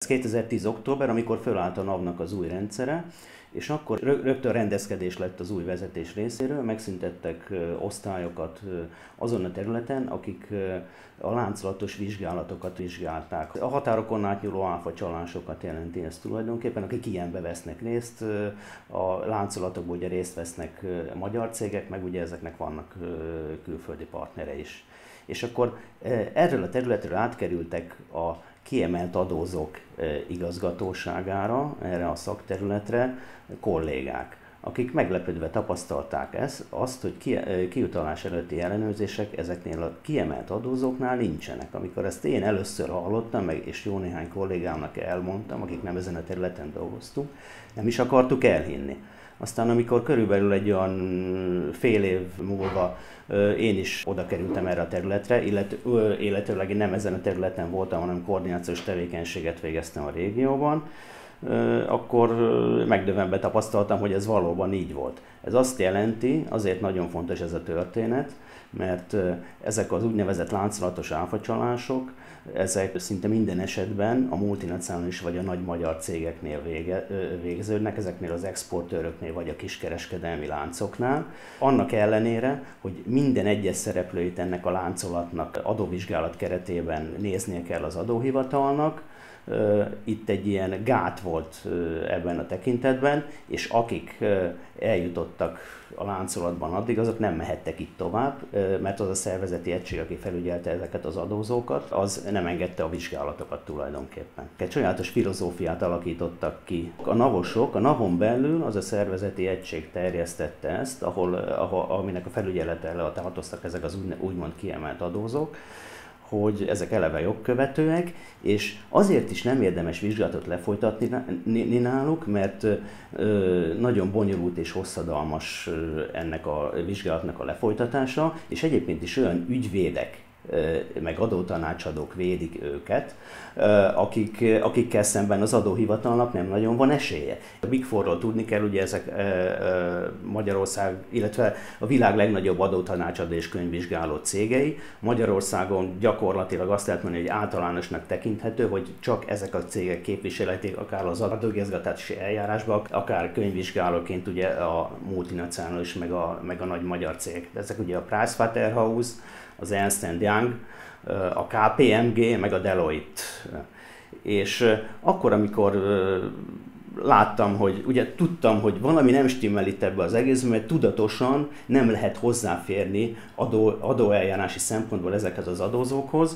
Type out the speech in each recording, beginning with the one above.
Ez 2010. október, amikor fölállt a NAV-nak az új rendszere, és akkor rögtön rendezkedés lett az új vezetés részéről, megszüntettek osztályokat azon a területen, akik a láncolatos vizsgálatokat vizsgálták. A határokon átnyúló áfa csalásokat jelenti ez tulajdonképpen, akik ilyenbe vesznek részt. A láncolatokból ugye részt vesznek magyar cégek, meg ugye ezeknek vannak külföldi partnere is. És akkor erről a területről átkerültek a kiemelt adózók igazgatóságára, erre a szakterületre kollégák, akik meglepődve tapasztalták azt, hogy kiutalás előtti ellenőrzések ezeknél a kiemelt adózóknál nincsenek. Amikor ezt én először hallottam, és jó néhány kollégámnak elmondtam, akik nem ezen a területen dolgoztunk, nem is akartuk elhinni. Aztán amikor körülbelül egy olyan fél év múlva én is oda kerültem erre a területre, illetőleg én nem ezen a területen voltam, hanem koordinációs tevékenységet végeztem a régióban, akkor megdöbbenve tapasztaltam, hogy ez valóban így volt. Ez azt jelenti, azért nagyon fontos ez a történet, mert ezek az úgynevezett láncolatos áfacsalások, ezek szinte minden esetben a multinacionális vagy a nagy magyar cégeknél végződnek, ezeknél az exportőröknél vagy a kiskereskedelmi láncoknál. Annak ellenére, hogy minden egyes szereplőit ennek a láncolatnak adóvizsgálat keretében néznie kell az adóhivatalnak, itt egy ilyen gát volt ebben a tekintetben, és akik eljutottak a láncolatban addig, azok nem mehettek itt tovább, mert az a szervezeti egység, aki felügyelte ezeket az adózókat, az nem engedte a vizsgálatokat tulajdonképpen. Egy sajátos filozófiát alakítottak ki. A NAV-osok, a NAV-on belül az a szervezeti egység terjesztette ezt, aminek a felügyelete alá tartoztak ezek az úgymond kiemelt adózók, hogy ezek eleve jogkövetőek, és azért is nem érdemes vizsgálatot lefolytatni náluk, mert nagyon bonyolult és hosszadalmas ennek a vizsgálatnak a lefolytatása, és egyébként is olyan ügyvédek, meg adótanácsadók védik őket, akikkel szemben az adóhivatalnak nem nagyon van esélye. A Big Four-ról tudni kell, ugye ezek Magyarország, illetve a világ legnagyobb adótanácsadó és könyvvizsgáló cégei. Magyarországon gyakorlatilag azt lehet mondani, hogy általánosnak tekinthető, hogy csak ezek a cégek képviseletik akár az adóigazgatási eljárásban, akár könyvvizsgálóként ugye a multinacionális meg a nagy magyar cégek. Ezek ugye a Pricewaterhouse, az Ernst & Young, a KPMG, meg a Deloitte. És akkor, amikor láttam, hogy ugye tudtam, hogy valami nem stimmel itt ebbe az egészben, mert tudatosan nem lehet hozzáférni adóeljárási szempontból ezekhez az adózókhoz,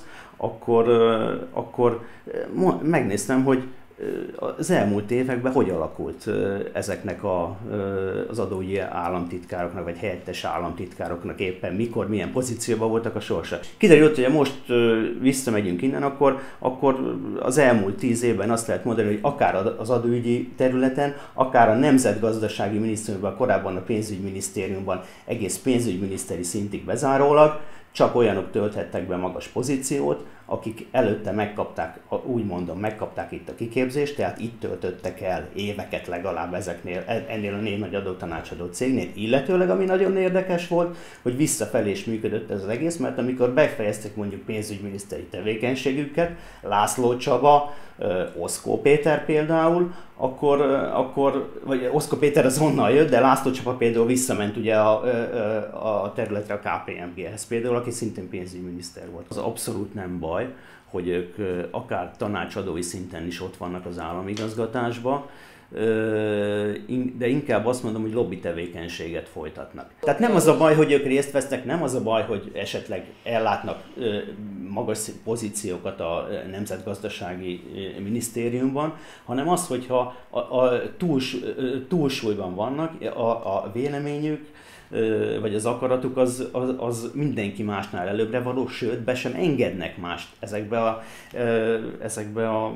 akkor megnéztem, hogy az elmúlt években hogy alakult ezeknek az adóügyi államtitkároknak, vagy helyettes államtitkároknak éppen mikor, milyen pozícióban voltak a sorsa. Kiderült, hogy most visszamegyünk innen, akkor az elmúlt 10 évben azt lehet mondani, hogy akár az adóügyi területen, akár a Nemzetgazdasági Minisztériumban, korábban a Pénzügyminisztériumban, egész pénzügyminiszteri szintig bezárólag, csak olyanok tölthettek be magas pozíciót, akik előtte megkapták itt a kiképzést, tehát itt töltöttek el éveket legalább ennél a 4 nagy adótanácsadó cégnél, illetőleg ami nagyon érdekes volt, hogy visszafelé is működött ez az egész, mert amikor befejezték mondjuk pénzügyminiszteri tevékenységüket, László Csaba, Oszkó Péter például, vagy Oszkó Péter az onnan jött, de László Csaba például visszament ugye a területre a KPMG-hez például, aki szintén pénzügyminiszter volt. Az abszolút nem baj, hogy ők akár tanácsadói szinten is ott vannak az államigazgatásban, de inkább azt mondom, hogy lobby tevékenységet folytatnak. Tehát nem az a baj, hogy ők részt vesznek, nem az a baj, hogy esetleg ellátnak magas pozíciókat a Nemzetgazdasági Minisztériumban, hanem az, hogyha túlsúlyban vannak, a véleményük, vagy az akaratuk az mindenki másnál előbbre való, sőt, be sem engednek mást ezekbe a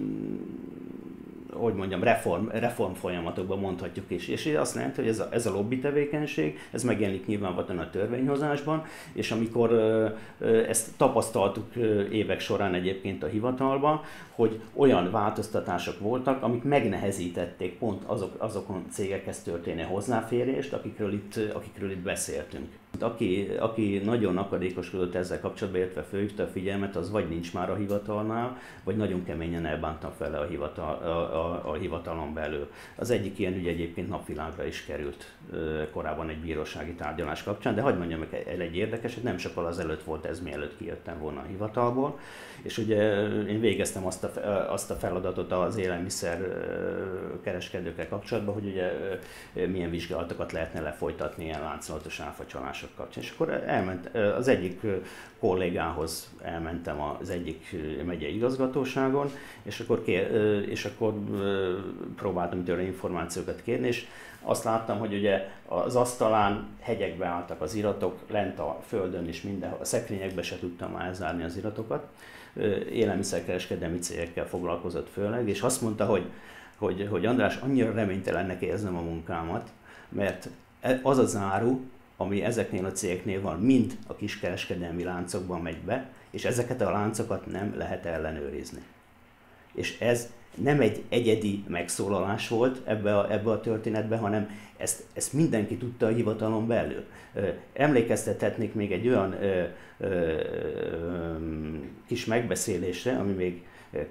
hogy mondjam, reform folyamatokban mondhatjuk is. És azt jelenti, hogy ez a lobby tevékenység, ez megjelenik nyilvánvalóan a törvényhozásban, és amikor ezt tapasztaltuk évek során egyébként a hivatalban, hogy olyan változtatások voltak, amik megnehezítették pont azokon cégekhez történő hozzáférést, akikről itt beszéltünk. Aki nagyon akadékoskodott ezzel kapcsolatban, illetve fölhívta a figyelmet, az vagy nincs már a hivatalnál, vagy nagyon keményen elbánta vele a hivatalon belül. Az egyik ilyen ügy egyébként napvilágra is került korábban egy bírósági tárgyalás kapcsán, de hagyd mondjam meg egy érdekeset, nem sokkal azelőtt volt ez, mielőtt kijöttem volna a hivatalból, és ugye én végeztem azt a feladatot az élelmiszer kereskedőkkel kapcsolatban, hogy ugye milyen vizsgálatokat lehetne lefolytatni ilyen láncolatos áfacsalások kapcsán. És akkor az egyik kollégához elmentem az egyik megyei igazgatóságon, és akkor próbáltam tőle információkat kérni, és azt láttam, hogy ugye az asztalán hegyekbe álltak az iratok, lent a földön is mindenhol, a szekrényekbe se tudtam már elzárni az iratokat. Élelmiszerkereskedelmi cégekkel foglalkozott főleg, és azt mondta, hogy András, annyira reménytelennek érzem a munkámat, mert az az áru, ami ezeknél a cégeknél van, mind a kiskereskedelmi láncokban megy be, és ezeket a láncokat nem lehet ellenőrizni. És ez nem egy egyedi megszólalás volt ebbe a történetbe, hanem ezt mindenki tudta a hivatalon belül. Emlékeztethetnék még egy olyan kis megbeszélésre, ami még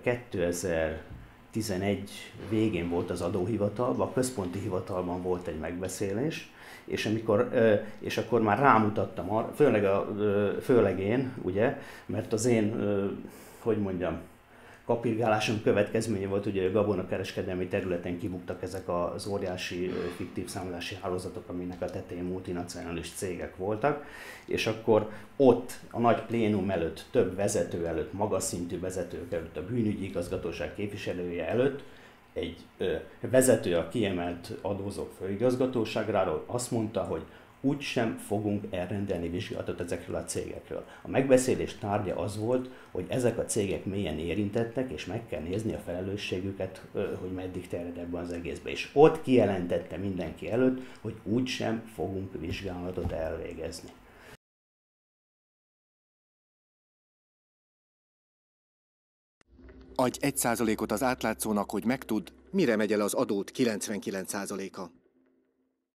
2011 végén volt az adóhivatalban, a központi hivatalban volt egy megbeszélés, és akkor már rámutattam arra, főleg én, ugye, mert az én, hogy mondjam, kapirgálásom következménye volt, hogy a gabonakereskedelmi területen kibuktak ezek az óriási fiktív számolási hálózatok, aminek a tetején multinacionális cégek voltak, és akkor ott a nagy plénum előtt, több vezető előtt, magas szintű vezetők előtt, a bűnügyi igazgatóság képviselője előtt egy vezető a kiemelt adózók főigazgatóságráról azt mondta, hogy úgysem fogunk elrendelni vizsgálatot ezekről a cégekről. A megbeszélés tárgya az volt, hogy ezek a cégek mélyen érintettek, és meg kell nézni a felelősségüket, hogy meddig terjed ebben az egészbe. És ott kijelentette mindenki előtt, hogy úgysem fogunk vizsgálatot elvégezni. Adj 1%-ot az átlátszónak, hogy megtudd, mire megy el az adót 99%-a.